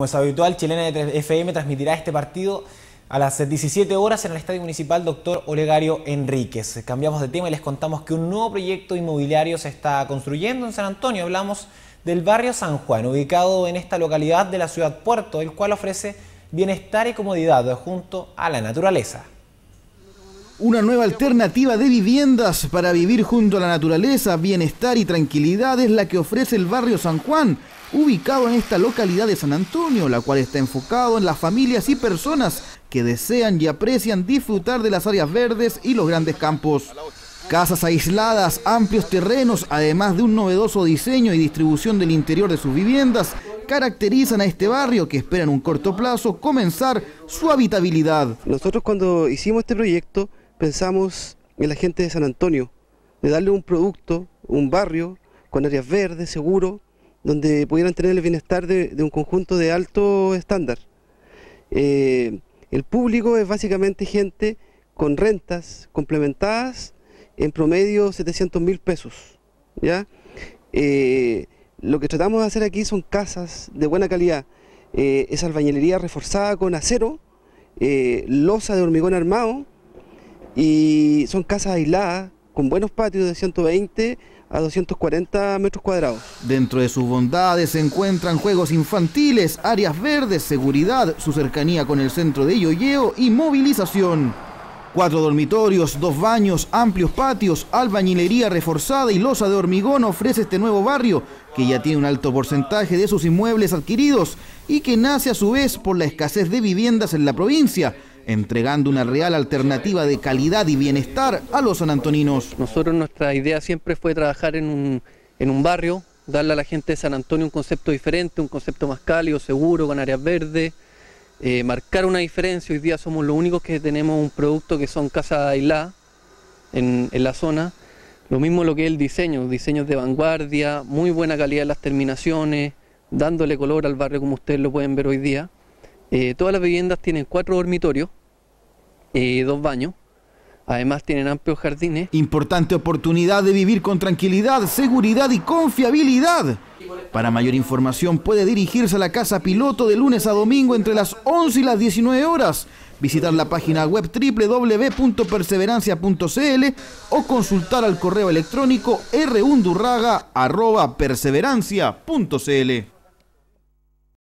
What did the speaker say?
Como es habitual, Chilena FM transmitirá este partido a las 17 horas en el Estadio Municipal Dr. Olegario Enríquez. Cambiamos de tema y les contamos que un nuevo proyecto inmobiliario se está construyendo en San Antonio. Hablamos del barrio San Juan, ubicado en esta localidad de la ciudad Puerto, el cual ofrece bienestar y comodidad junto a la naturaleza. Una nueva alternativa de viviendas para vivir junto a la naturaleza, bienestar y tranquilidad es la que ofrece el barrio San Juan, ubicado en esta localidad de San Antonio, la cual está enfocado en las familias y personas que desean y aprecian disfrutar de las áreas verdes y los grandes campos. Casas aisladas, amplios terrenos, además de un novedoso diseño y distribución del interior de sus viviendas, caracterizan a este barrio que espera en un corto plazo comenzar su habitabilidad. Nosotros cuando hicimos este proyecto pensamos en la gente de San Antonio, de darle un producto, un barrio con áreas verdes, seguro, donde pudieran tener el bienestar de un conjunto de alto estándar. El público es básicamente gente con rentas complementadas en promedio 700.000 pesos, ¿ya? Lo que tratamos de hacer aquí son casas de buena calidad, es albañilería reforzada con acero, losa de hormigón armado, y son casas aisladas con buenos patios de 120 a 240 metros cuadrados. Dentro de sus bondades se encuentran juegos infantiles, áreas verdes, seguridad, su cercanía con el centro de Yoyeo y movilización. 4 dormitorios, 2 baños, amplios patios, albañilería reforzada y losa de hormigón ofrece este nuevo barrio, que ya tiene un alto porcentaje de sus inmuebles adquiridos y que nace a su vez por la escasez de viviendas en la provincia, entregando una real alternativa de calidad y bienestar a los sanantoninos. Nosotros, nuestra idea siempre fue trabajar en un barrio, darle a la gente de San Antonio un concepto diferente, un concepto más cálido, seguro, con áreas verdes, marcar una diferencia. Hoy día somos los únicos que tenemos un producto que son casas aisladas en la zona. Lo mismo lo que es el diseño, diseños de vanguardia, muy buena calidad en las terminaciones, dándole color al barrio como ustedes lo pueden ver hoy día. Todas las viviendas tienen 4 dormitorios, 2 baños, además tienen amplios jardines. Importante oportunidad de vivir con tranquilidad, seguridad y confiabilidad. Para mayor información puede dirigirse a la Casa Piloto de lunes a domingo entre las 11 y las 19 horas, visitar la página web www.perseverancia.cl o consultar al correo electrónico rundurraga@perseverancia.cl.